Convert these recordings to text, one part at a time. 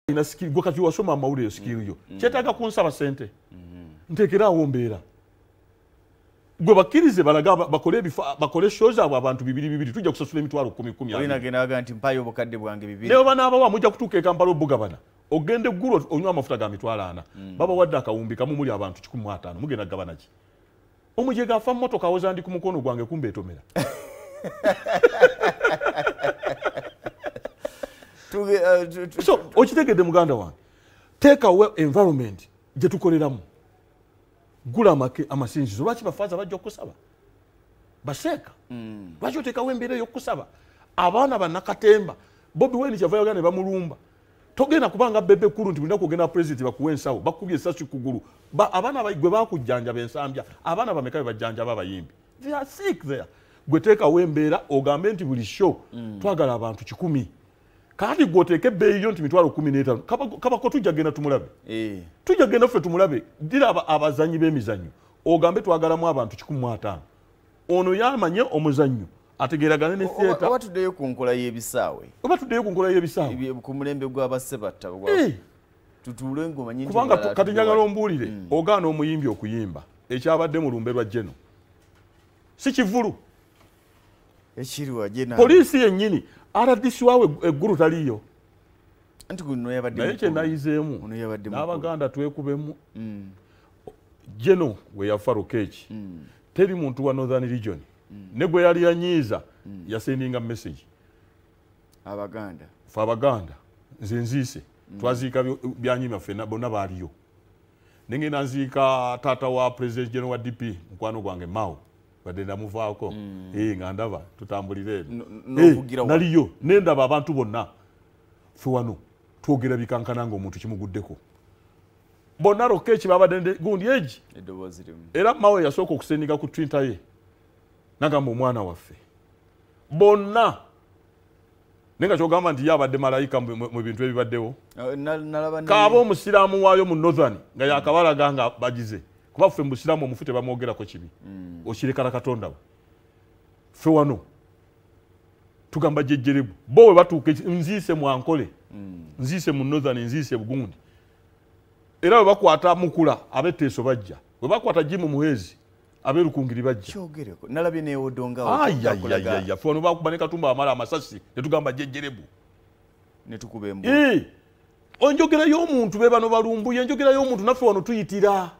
ina skill gwe kati wasoma amawulire skill yo kyetaaga kunsaba sente nteekerawo mbeera gwe bakkirize balaga bakole shows abo abantu 200 tujja kusasula emitwalo 10 olina genaga nti mpayo obukadde bwange 200 leo banaabawa mujja kutuuka e Kampala obugabana ogende ggulo onywa amafuta ga mitwalo 4 baba wadde akawumbi kamu muli abantu 15 mugenda gabana ki omujega afa mmotoka awoza ndi ku mukono gwange kumbe etomera so okitegedde muganda wange take away environment gye tukoleramu gula make amasinzizo lwaki bafaaza bajja okusaba baseeka lwaki oteekawo embeera ey'okusaba abaana bannakatemba Bobi Wine kyava yagana ne bamulumba togenda kubanga Bebe Cool nti mulina kugenda president bakuwa ensawo bakubye essasi kugulu abaana gwe bakujjanjaba ensambya abaana bameka be bajjanjaba abayimbi they are sick there gwe teekawo embeera ogambe nti buli show twagala abantu 100 kati gwoteeka ebbeeyi yo nti mitwalo 15 kabako tujja genda tumulabe tujja genda ffe tumulabe dira abazanyi b'emizannyo ogambe twagalamu abantu 15 ono yamanye omuzannyo ategeragane ne theater oba tuddeyo ku nkola y'ebisaawe ku mulembe gw'abasebatta tutuule ngoma nyingi kubanga kati njagala ombuulire ogaana omuyimbi okuyimba ekyabadde mu lumbe lwa Jeno si kivulu ekiriwa Jeno poliisi yennyini RDC waawe eggulu taliyo anti kuno yabadde naye kye nayizeemu n'abaganda twekubemu Jeno we yafa Rokechi teri muntu wa Northern Region ne gwe yali yanyiiza yasendinga message abaganda nze nziise twaziika byanyima ffenna bonna baaliyo nengenda nziika taata wa president general wa DP mukwano gwange Mao badde ndamuvaako nga ndaba tutambulire naliyo nendaba abantu bonna ffe wano twogera bikankana ng'omuntu kimuguddeko bonna Rokechi babadde gundi egi era Mao yasooka okusendinga ku Twitter ye nagamba omwana waffe bonna nenga kyogamba nti yabadde malayika mu bintu ebibaddewo kaaba omusiraamu waayo mu Northern nga yakabalaga nga bagize kuba ffe musiraamu omufu tebamwogerako kibi okirekala Katonda we ffe wano tugamba jejjerebu bo we batuuka nziise mwankole nziise mu Northern nziise Bugundi era we bakwata mukula abetteeso bajja we bakwata Jimu Muhezi aberukungiri bajja kyogereko nalabye neewodonga ayayayaya ffe wano bakuba ne Katumba amala amasasi ne tugamba jejjerebu ne tukuba embu onjogera y'omuntu be bano balumbuye enjogera y'omuntu naffe wano tuyitira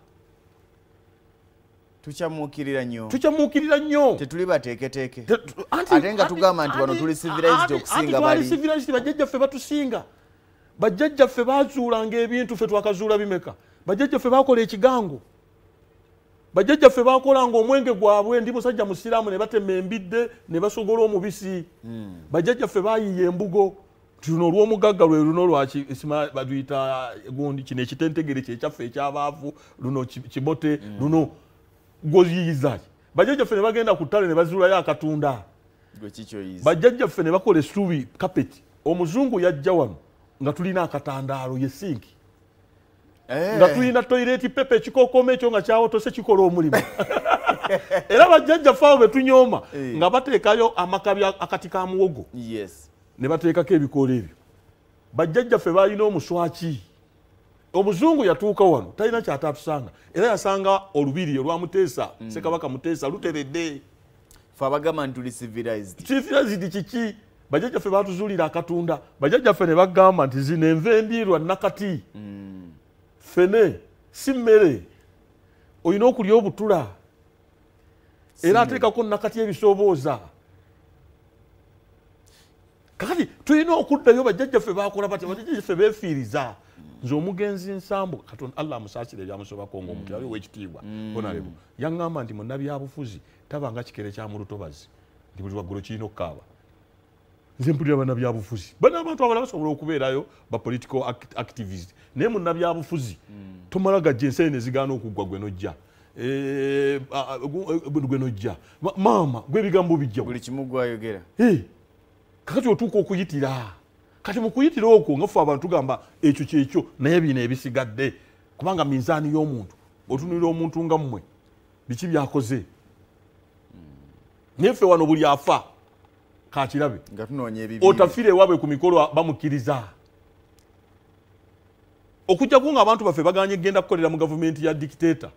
tukyamukirira nnyo tetuli bateeketeeke ate nga tugamba nti wano tuli civilized okusinga bali civilized bajjajjaffe batusinga bajjajjaffe bazuulanga ebintu ffe twakazuula bimeka bajjajjaffe bakola ekigango bajjajjaffe bakolanga omwenge gwabwe ndi musajja musiraamu ne batema embidde ne basogola omubisi bajjajjaffe bayiye embugo tuno olw'omugagga lwe luno lwaki baduyita gundi kino ekitentegere kyekyaffe ekyabaavu luno kibote luno goyiyiza bajjajjaffe ne bagenda ku ttale ne bazuulayo akatunda bajjajjaffe ne bakola essuubi kapeti omuzungu yajja wano nga tulina akatandaalo ye sinki nga tulina toilet pepe ekikookoma ekyo nga kyawotose kikola omulimu era bajjajjaffe abo betunyooma nga bateekayo amakabi akati ka muwogo ne bateekako ebikoola ebyo bajjajjaffe balina omuswaki omuzungu yatuuka wano talina kyatatusanga era yasanga olubiri olwa Muteesa Ssekabaka Muteesa luteredde fe abagamba nti tuli civilized kiki bajjajjaffe batuzuulira akatunda bajjajjaffe ne bagamba nti zino enva endiirwa nakati fene si mmere olina okulya obutula era ateekako nakati ebisobooza kati tulina okuddayo bajjajjaffe bakola batya bajjajjaffe beefiiriza nze omugenzi nsambu Katonda Allah amusaasire ebyamusobako ng'omuntu yali ow'ekitiibwa Honorable yaŋŋamba nti munnabyabufuzi tabanga kikere kya mu lutobazi nti buli waggulu kirina okukaaba nze mpulira bannabyabufuzi bana abantu abalala basobola okubeerayo ba political activist naye munnabyabufuzi tomala gajja ensi ne zigaana okuggwa gwe nojja gwe nojja maama gwe ebigambo bijja buli kimu gwayogera kakati otuuka okuyitira kati mu kuyitira okwo nga ffe abantu tugamba ekyo kyekyo naye bino ebisigadde kubanga minzaani y'omuntu otunulira omuntu nga mmwe biki byakoze naye ffe wano buli afa kakirabe nga tunoonya ebibiri otafiire ewaabwe ku mikolo bamukkiriza okujja kunga abantu baffe baganye genda kukolera mu gavumenti ya dictator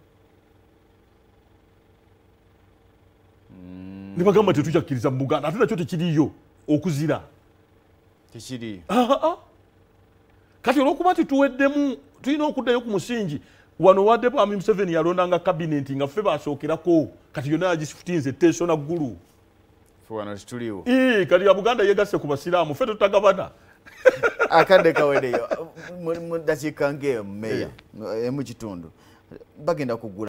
ne bagamba tetujakkiriza mu Buganda ate nakyo tekiriyo okuzira tekiri kati olwokuba tuweddemu tulina okuddayo ku musingi wano wadde Bwami Museveni yalondanga cabinet nga ffe basookerako kati yonna yagisifutinze etteeso na ggulu fuwana tuliwo kati ya Buganda yegasse ku basiraamu ffe tutagabana akadde kawedeyo mu dakiika ng'eyo Mmeeya mu kitundu bagenda kugula